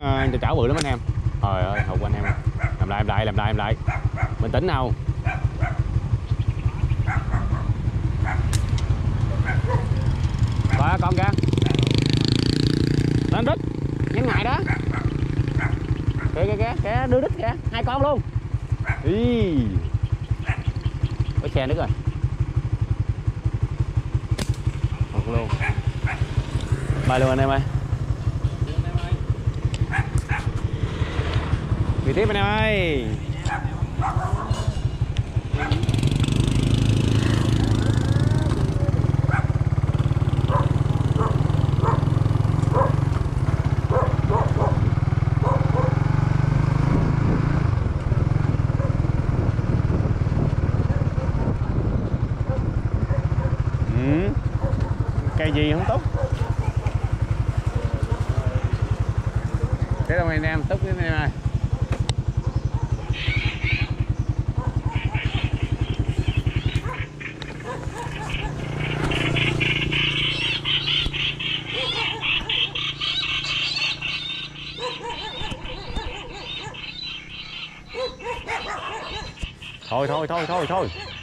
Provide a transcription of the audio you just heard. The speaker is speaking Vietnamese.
chảo bự lắm anh em. Trời ơi hụt anh em. Làm lại bình tĩnh nào. Coi con kìa, lên đít nhắn ngày đó. Kìa đưa đít kìa, 2 con luôn. Ý, có xe nữa rồi. Hụt luôn. Bay luôn anh em ơi. Đi tiếp anh em ơi. Cây gì không tốt. Thế đâu anh em tốt cái này này. Thôi